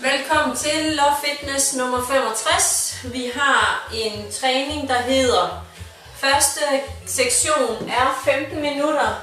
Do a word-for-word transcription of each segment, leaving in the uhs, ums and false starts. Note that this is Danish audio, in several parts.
Velkommen til Love Fitness nummer femogtres. Vi har en træning, der hedder første sektion er femten minutter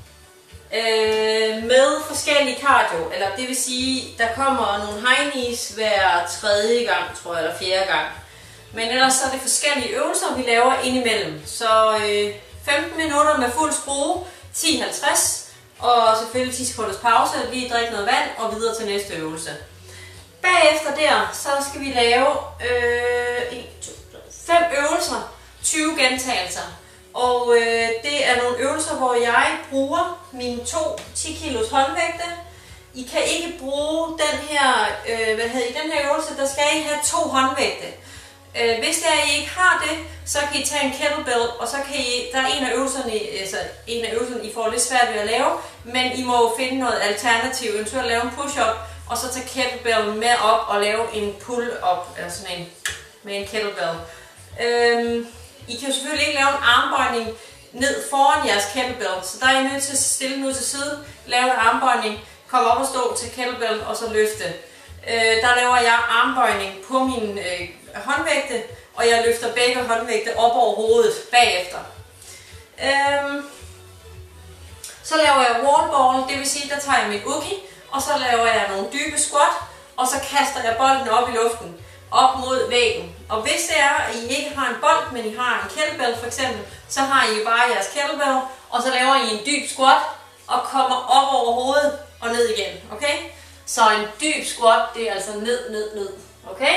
øh, med forskellige cardio. Eller det vil sige, der kommer nogle high knees hver tredje gang, tror jeg, eller fjerde gang. Men ellers så er det forskellige øvelser, vi laver indimellem. Så øh, femten minutter med fuld skrue, ti halvtreds og selvfølgelig ti sekunders pause, lige drikke noget vand og videre til næste øvelse. Bagefter der, så skal vi lave øh, fem øvelser, tyve gentagelser. Og øh, det er nogle øvelser, hvor jeg bruger mine to ti kilos håndvægte. I kan ikke bruge den her, øh, hvad hedder I, den her øvelse, der skal I have to håndvægte. Øh, hvis der I ikke har det, så kan I tage en kettlebell, og så kan I, der er en af øvelserne, altså en af øvelserne, I får lidt svært ved at lave, men I må finde noget alternativ, eventuelt lave en push-up, og så tage kettlebell med op og lave en pull-up, eller sådan en, med en kettlebell. Øhm, I kan jo selvfølgelig ikke lave en armbøjning ned foran jeres kettlebell, så der er I nødt til at stille den ud til siden, lave en armbøjning, komme op og stå til kettlebell og så løfte. Øh, der laver jeg armbøjning på mine øh, håndvægte, og jeg løfter begge håndvægte op over hovedet bagefter. Øhm, så laver jeg wall ball, det vil sige, der tager jeg mit ugi, og så laver jeg nogle dybe squat, og så kaster jeg bolden op i luften, op mod væggen. Og hvis det er, at I ikke har en bold, men I har en kettlebell for eksempel, så har I bare jeres kettlebell, og så laver I en dyb squat, og kommer op over hovedet og ned igen, okay? Så en dyb squat, det er altså ned, ned, ned, okay?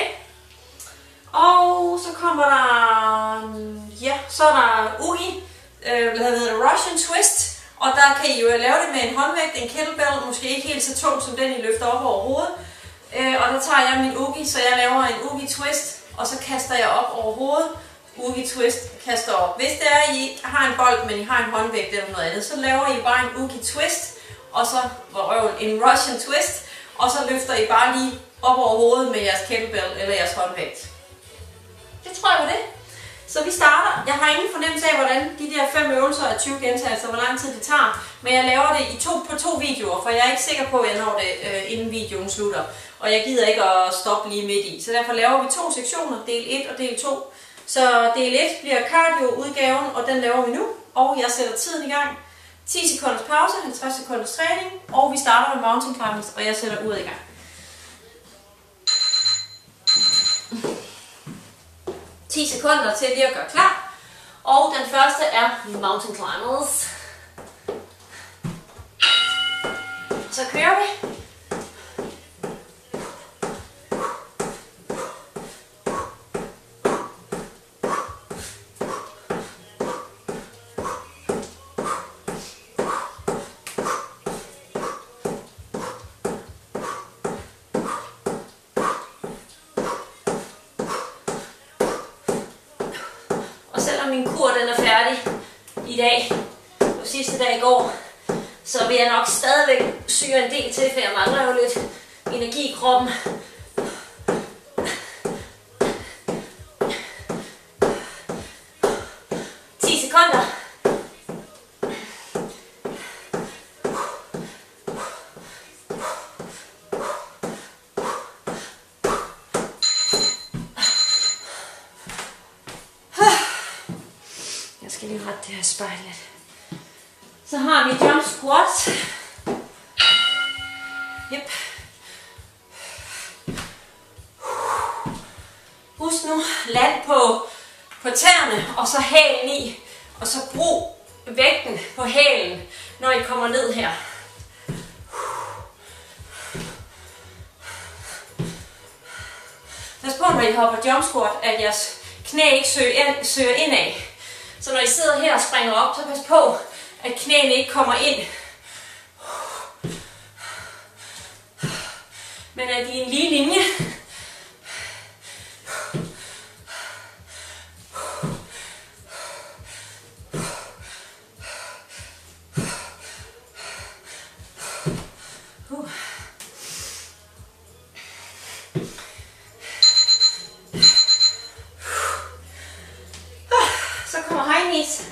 Og så kommer der, ja, så er der ugi, øh, hvad hedder det, Russian twist. Og der kan I jo lave det med en håndvægt, en kettlebell, måske ikke helt så tung som den, I løfter op over hovedet. Øh, og der tager jeg min ugi, så jeg laver en ugi twist, og så kaster jeg op over hovedet. Ugi twist, kaster op. Hvis det er, at I har en bold, men I har en håndvægt eller noget andet, så laver I bare en ugi twist, og så røv, en Russian twist, og så løfter I bare lige op over hovedet med jeres kettlebell eller jeres håndvægt. Det tror jeg var det. Så vi starter. Jeg har ingen fornemmelse af, hvordan de der fem øvelser af tyve gentagelser, hvor lang tid det tager. Men jeg laver det i to, på to videoer, for jeg er ikke sikker på, at jeg når det, øh, inden videoen slutter. Og jeg gider ikke at stoppe lige midt i. Så derfor laver vi to sektioner, del et og del to. Så del et bliver cardio-udgaven, og den laver vi nu. Og jeg sætter tiden i gang. ti sekunders pause, halvtreds sekunders træning. Og vi starter med mountain climbing, og jeg sætter uret i gang. ti sekunder til lige at gøre klar. Og den første er mountain climbers. Så kører vi. Min kur den er færdig i dag, og sidste dag i går, så vil jeg nok stadigvæk syre en del til, for jeg mangler jo lidt energi i kroppen. ti sekunder. Jeg skal lige rette det her spejl lidt. Så har vi jump squat. Yep. Husk nu, land på, på tæerne, og så hælen i. Og så brug vægten på hælen, når I kommer ned her. Pas på, når I hopper jump squat, at jeres knæ ikke søger, søger indad. Så når I sidder her og springer op, så pas på, at knæene ikke kommer ind. Men at de er en lige linje. Uh. Så kommer high knees.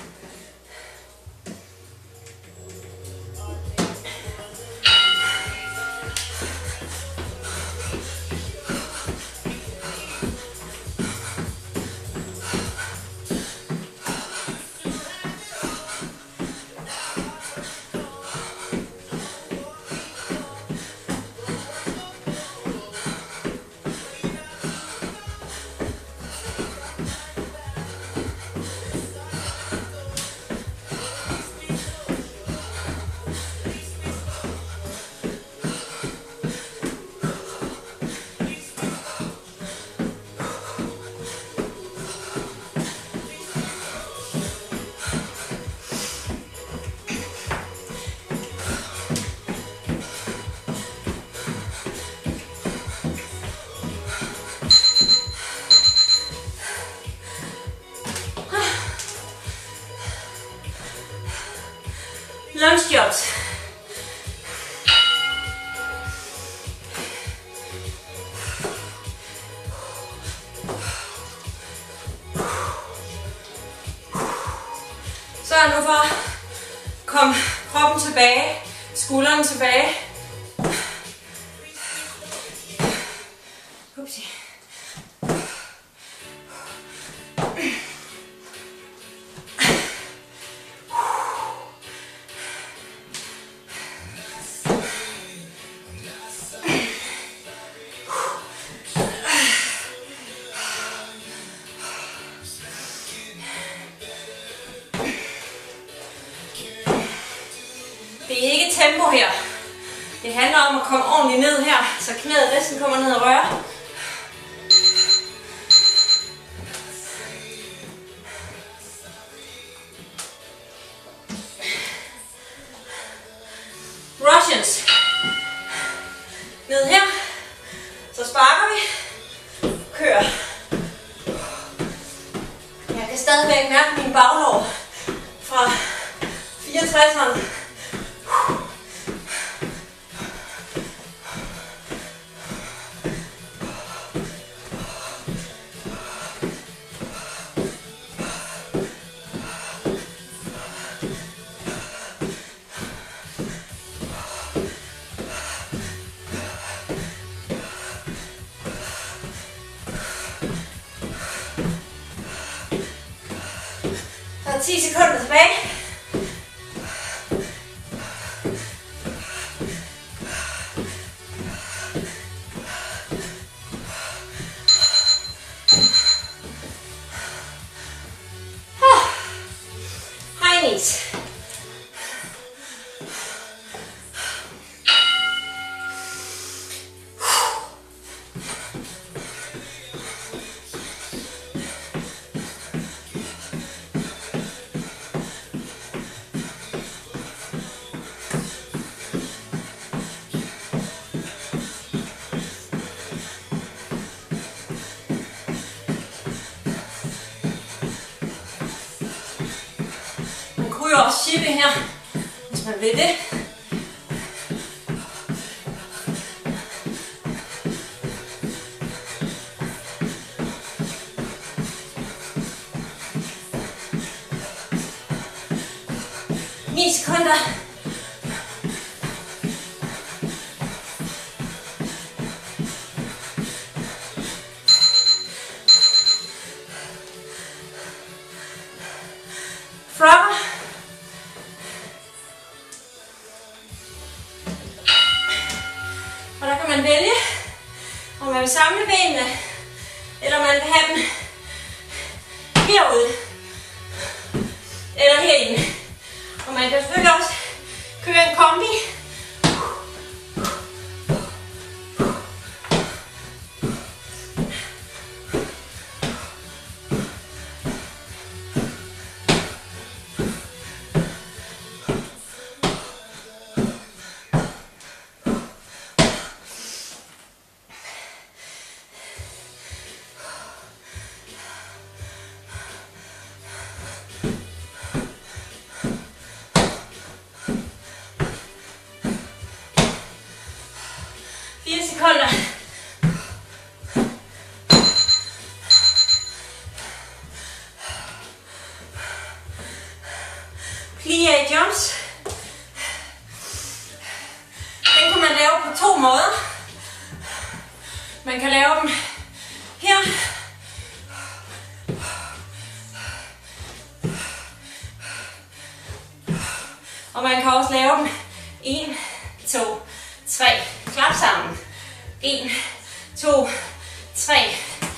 stedet for kom kroppen tilbage, skuldrene tilbage. Upsi. Det er ikke tempo her. Det handler om at komme ordentligt ned her, så knæet næsten kommer ned og rører. Russians. Ned her. Så sparker vi. Kører. Jeg kan stadigvæk mærke min baglår fra fireogtresserne. ti sekunder tilbage. High knees. Man kunne jo også shippe her, hvis man vil det. ni sekunder. Frogger. Og der kan man vælge, om man vil samle benene, eller man vil have dem herude, eller herinde. Og man kan selvfølgelig også køre en kombi. fire sekunder. Plie jumps. Den kan man lave på to måder. Man kan lave dem her. Og man kan også lave dem en, to, tre. Klap sammen. en, to, tre.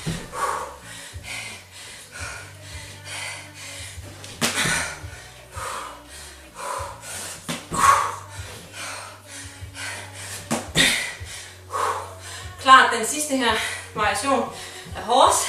Klart, den sidste her variation er hårdest.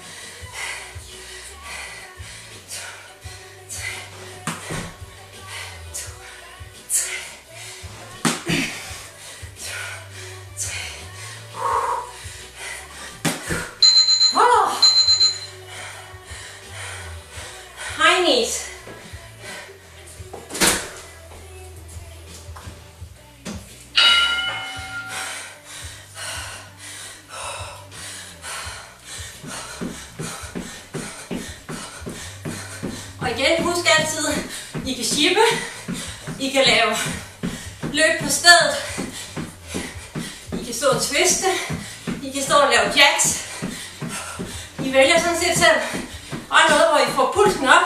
High knees. Og igen, husk altid I kan shippe. I kan lave løb på stedet. I kan stå og twiste. I kan stå og lave jacks. I vælger sådan set selv. Og noget, hvor I får pulsen op.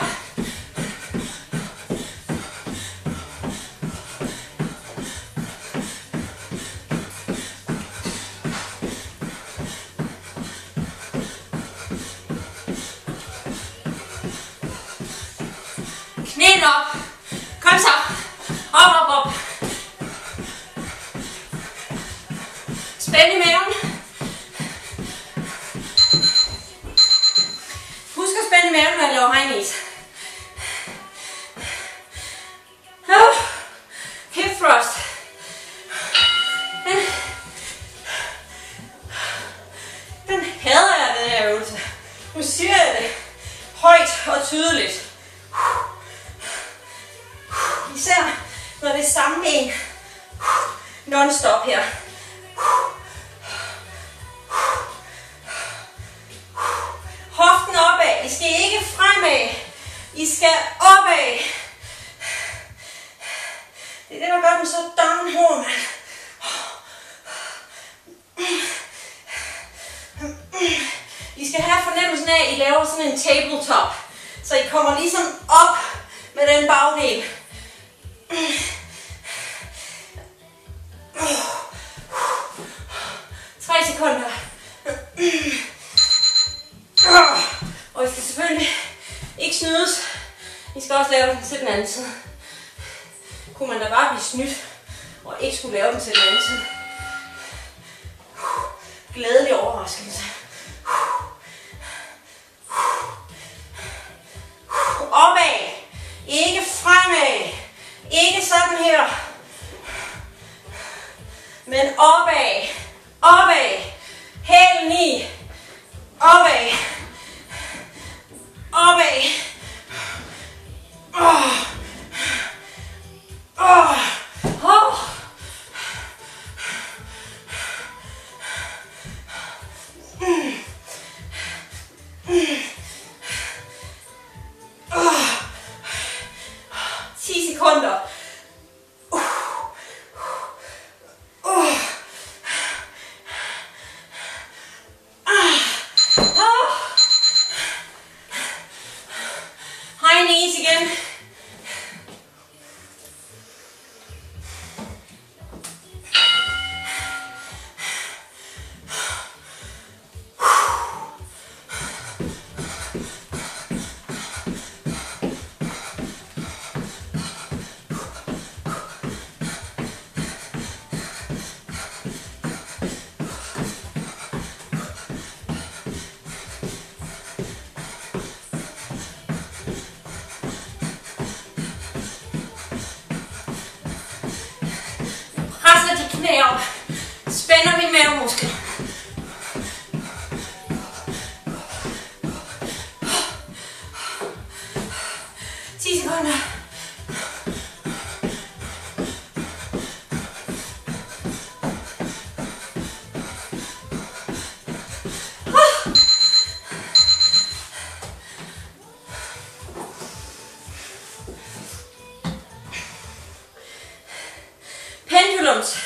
Knæene op. Kom så. Op, op, op. Spænd i maven. Husk at spænde i maven, når jeg laver high knees. Hip thrust. Den, den hader jeg, den her øvelse. Nu siger jeg det højt og tydeligt. Især når det er samme ben. Non-stop her. Hoften opad. I skal ikke fremad. I skal opad. Det er det, der gør den så downhård, mand. I skal have fornemmelsen af, at I laver sådan en tabletop. Så I kommer ligesom op med den bagdel. Tre sekunder. Og I skal selvfølgelig ikke snydes. I skal også lave den til den anden side. Kunne man da bare blive snydt og ikke skulle lave den til den anden side. Glædelig overraskelse. Opad. Ikke fremad. Ikke sådan her. Men opad. Opad. Hælen i. Opad. Opad. Åh. Åh. Åh. Mm. Mm. Åh. ti sekunder. Uh. Uh. Ah. Ah. High knees igen. Knæ. Spænder min mavemuskel. ti sekunder. Pendulums.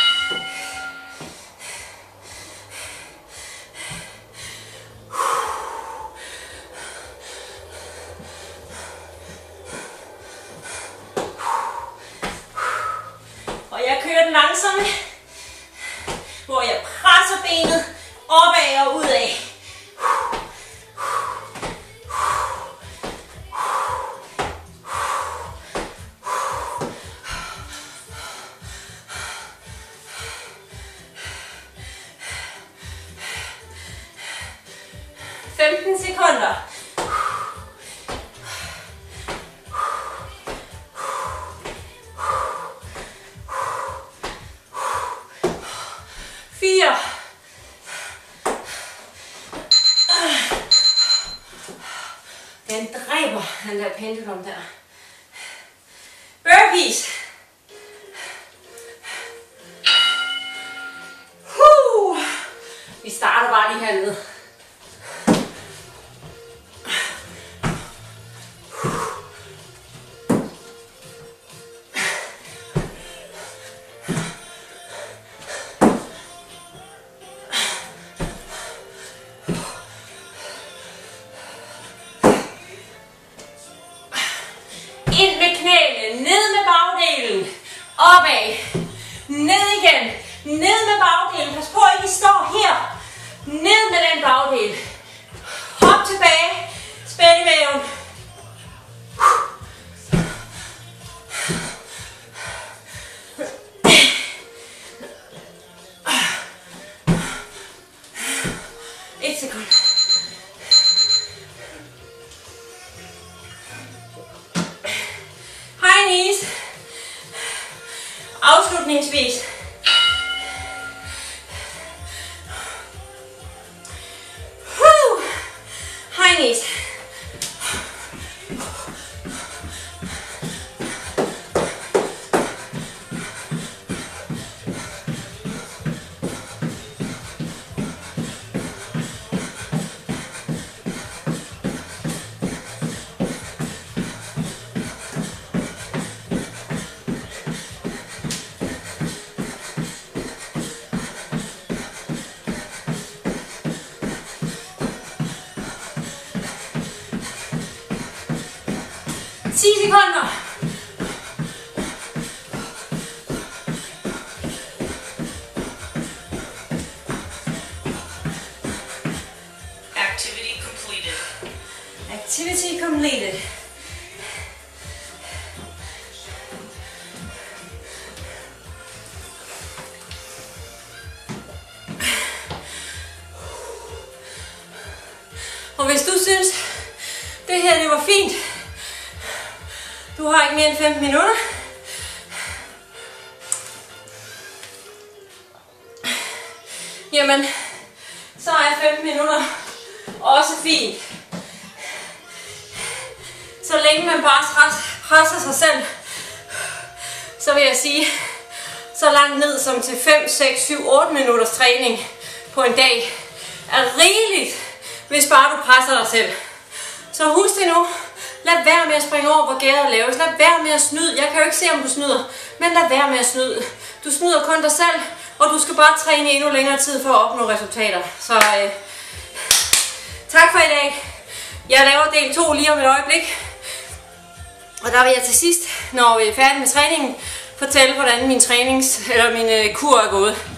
Langsomme, hvor jeg presser benet opad og udad. femten sekunder. fire. Den dræber, den der pendulum der. Burpees. Uh. Vi starter bare lige hernede. Et sekund. High knees. Afslutningsvis. Woo. High knees. ti sekunder. Activity completed. Activity completed. Og hvis du synes, det her det var fint, du har ikke mere end femten minutter, jamen, så er femten minutter også fint. Så længe man bare presser sig selv, så vil jeg sige, så langt ned som til fem, seks, syv, otte minutters træning på en dag er rigeligt, hvis bare du presser dig selv. Så husk det nu. Lad være med at springe over, hvor gærdet laves. Lad være med at snyde. Jeg kan jo ikke se, om du snyder, men lad være med at snyde. Du snyder kun dig selv, og du skal bare træne endnu længere tid for at opnå resultater. Så øh, tak for i dag. Jeg laver del to lige om et øjeblik. Og der vil jeg til sidst, når vi er færdige med træningen, fortælle, hvordan min trænings, eller min øh, kur er gået.